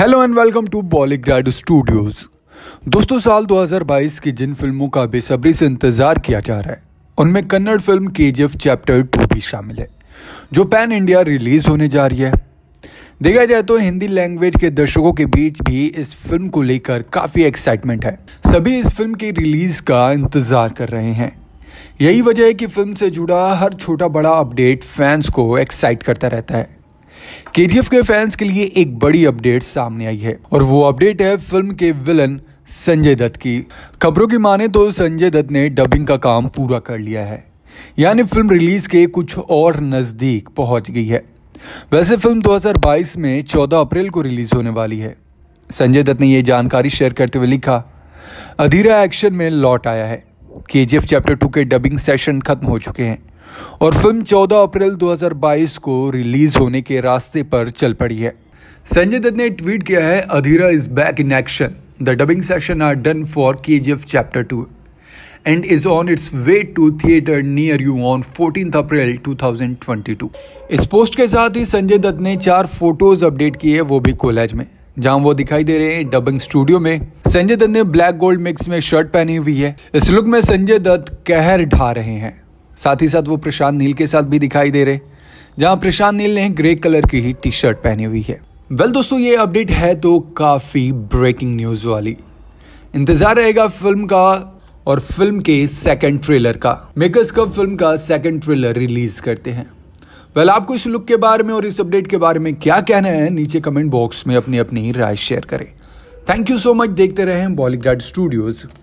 Hello and welcome to Bollygrad studios. दोस्तों, साल 2022 की जिन फिल्मों का बेसब्री से इंतजार किया जा रहा है उनमें कन्नड़ फिल्म केजीएफ चैप्टर 2 भी शामिल है, जो पैन इंडिया रिलीज होने जा रही है। देखा जाए तो हिंदी लैंग्वेज के दर्शकों के बीच भी इस फिल्म को लेकर काफी एक्साइटमेंट है। सभी इस फिल्म की रिलीज का इंतजार कर रहे हैं। यही वजह है कि फिल्म से जुड़ा हर छोटा बड़ा अपडेट फैंस को एक्साइट करता रहता है। केजीएफ के फैंस के लिए एक बड़ी अपडेट सामने आई है और वो अपडेट है फिल्म के विलन संजय दत्त की। खबरों की माने तो संजय दत्त ने डबिंग का काम पूरा कर लिया है, यानी फिल्म रिलीज के कुछ और नजदीक पहुंच गई है। वैसे फिल्म 2022 में 14 अप्रैल को रिलीज होने वाली है। संजय दत्त ने ये जानकारी शेयर करते हुए लिखा, अधीरा एक्शन में लौट आया है। केजीएफ चैप्टर 2 के डबिंग सेशन खत्म हो चुके हैं और फिल्म 14 अप्रैल 2022 को रिलीज होने के रास्ते पर चल पड़ी है। संजय दत्त ने ट्वीट किया है, Adheera is back in action, the dubbing session are done for KGF chapter 2 and is on its way to theatre near you on 14 April 2022। इस पोस्ट के साथ ही संजय दत्त ने 4 फोटोज अपडेट किए, वो भी कोलैज में, जहां वो दिखाई दे रहे हैं डबिंग स्टूडियो में। संजय दत्त ने ब्लैक गोल्ड मिक्स में शर्ट पहनी हुई है। इस लुक में संजय दत्त कहर ढा रहे हैं। साथ ही साथ वो प्रशांत नील के साथ भी दिखाई दे रहे, जहां प्रशांत नील ने ग्रे कलर की ही टी शर्ट पहनी हुई है। दोस्तों, ये अपडेट है तो काफी ब्रेकिंग न्यूज वाली। इंतजार रहेगा फिल्म का और फिल्म के सेकंड ट्रेलर का। मेकर्स कब फिल्म का सेकंड ट्रेलर रिलीज करते हैं? आपको इस लुक के बारे में और इस अपडेट के बारे में क्या कहना है, नीचे कमेंट बॉक्स में अपनी अपनी राय शेयर करें। Thank you so much. देखते रहें बॉलीग्राड स्टूडियोज।